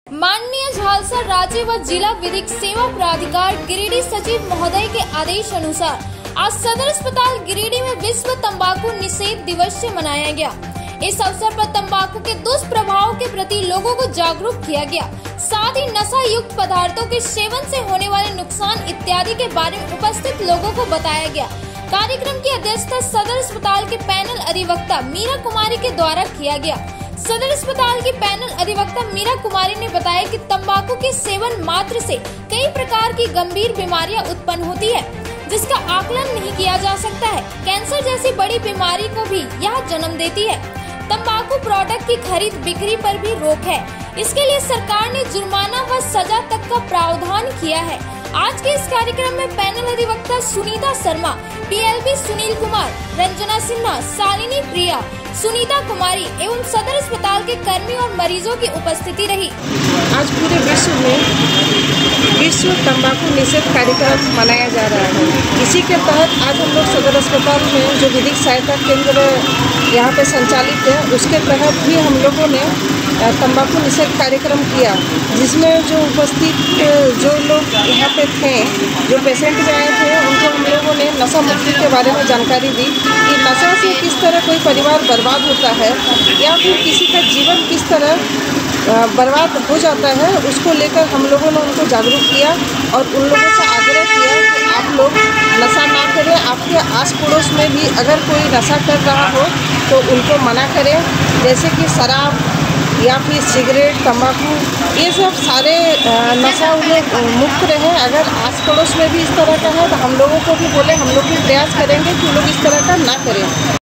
माननीय झालसा राज्य व जिला विधिक सेवा प्राधिकार गिरिडीह सचिव महोदय के आदेश अनुसार आज सदर अस्पताल गिरिडीह में विश्व तंबाकू निषेध दिवस मनाया गया। इस अवसर पर तंबाकू के दुष्प्रभावों के प्रति लोगों को जागरूक किया गया। साथ ही नशा युक्त पदार्थों के सेवन से होने वाले नुकसान इत्यादि के बारे में उपस्थित लोगों को बताया गया। कार्यक्रम की अध्यक्षता सदर अस्पताल के पैनल अधिवक्ता मीरा कुमारी के द्वारा किया गया। सदर अस्पताल की पैनल अधिवक्ता मीरा कुमारी ने बताया कि तंबाकू के सेवन मात्र से कई प्रकार की गंभीर बीमारियां उत्पन्न होती है, जिसका आकलन नहीं किया जा सकता है। कैंसर जैसी बड़ी बीमारी को भी यह जन्म देती है। तंबाकू प्रोडक्ट की खरीद बिक्री पर भी रोक है। इसके लिए सरकार ने जुर्माना व सजा तक का प्रावधान किया है। आज के इस कार्यक्रम में पैनल अधिवक्ता सुनीता शर्मा, पीएलबी सुनील कुमार, रंजना सिन्हा, शालिनी प्रिया, सुनीता कुमारी एवं सदर अस्पताल के कर्मी और मरीजों की उपस्थिति रही। आज पूरे विश्व में विश्व तंबाकू निषेध कार्यक्रम मनाया जा रहा है। इसी के तहत आज हम लोग सदर अस्पताल में जो विधिक सहायता केंद्र यहाँ पे संचालित है, उसके तहत भी हम लोगों ने तंबाकू निषेध कार्यक्रम किया, जिसमें जो उपस्थित जो लोग यहाँ पे थे, जो पेशेंट में आए थे, उनको हम लोगों ने नशा मुक्ति के बारे में जानकारी दी कि नशा से किस तरह कोई परिवार बर्बाद होता है या फिर किसी का जीवन किस तरह बर्बाद हो जाता है। उसको लेकर हम लोगों ने उनको जागरूक किया और उन लोगों से आग्रह किया कि आप लोग नशा ना करें। आपके आस पड़ोस में भी अगर कोई नशा कर रहा हो तो उनको मना करें, जैसे कि शराब या फिर सिगरेट, तंबाकू, ये सब सारे नशा उन्हें मुक्त रहे। अगर आस पड़ोस में भी इस तरह का है तो हम लोगों को भी बोले, हम लोग भी प्रयास करेंगे कि लोग इस तरह का ना करें।